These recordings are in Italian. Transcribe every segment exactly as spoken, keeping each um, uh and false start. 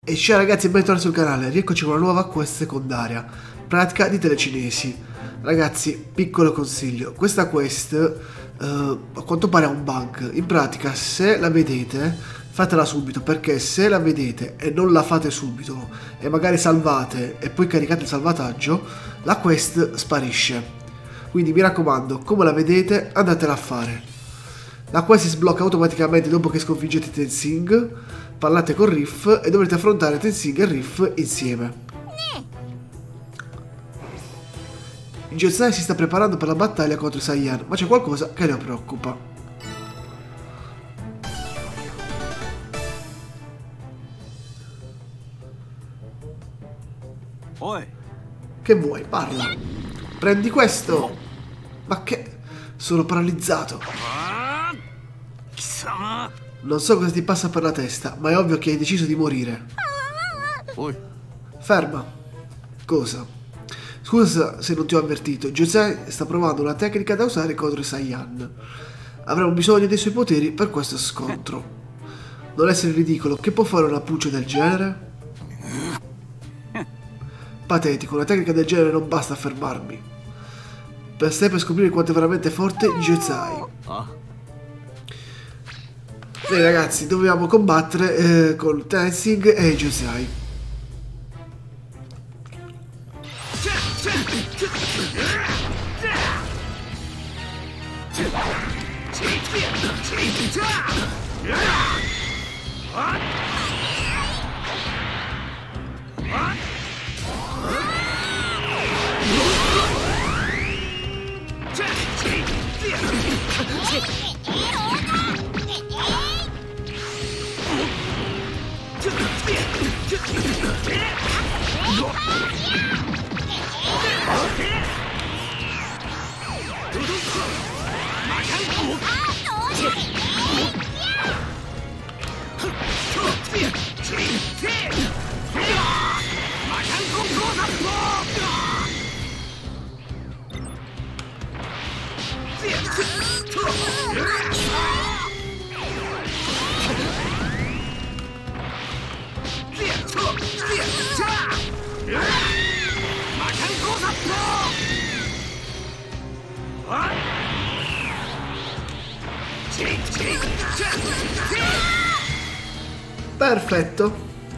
E ciao ragazzi e bentornati sul canale, rieccoci con una nuova quest secondaria, pratica di telecinesi. Ragazzi, piccolo consiglio, questa quest uh, a quanto pare ha un bug. In pratica, se la vedete, fatela subito, perché se la vedete e non la fate subito e magari salvate e poi caricate il salvataggio, la quest sparisce. Quindi mi raccomando, come la vedete, andatela a fare. La quest si sblocca automaticamente dopo che sconfiggete Tenzing. Parlate con Riff e dovrete affrontare Tenzing e Riff insieme. Jiuzai si sta preparando per la battaglia contro i Saiyan, ma c'è qualcosa che lo preoccupa. Oi. Che vuoi? Parla. Prendi questo. Ma che... Sono paralizzato. Non so cosa ti passa per la testa, ma è ovvio che hai deciso di morire. Oi. Ferma. Cosa? Scusa se non ti ho avvertito, Jiuzai sta provando una tecnica da usare contro i Saiyan. Avremo bisogno dei suoi poteri per questo scontro. Non essere ridicolo, che può fare una pulce del genere? Patetico, una tecnica del genere non basta a fermarmi. Per stai per scoprire quanto è veramente forte Jiuzai. Ah. Bene ragazzi, dobbiamo combattere eh, con Tenzing e Jiuzai. Perfetto.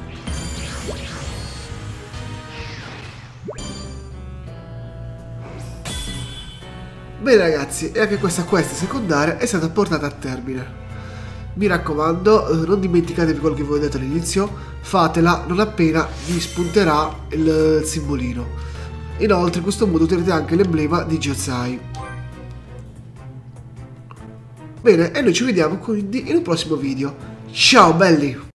Bene ragazzi, e anche questa quest secondaria è stata portata a termine. Mi raccomando, non dimenticatevi quello che vi ho detto all'inizio, fatela non appena vi spunterà il simbolino. Inoltre in questo modo otterrete anche l'emblema di Jiuzai. Bene, e noi ci vediamo quindi in un prossimo video. Ciao belli!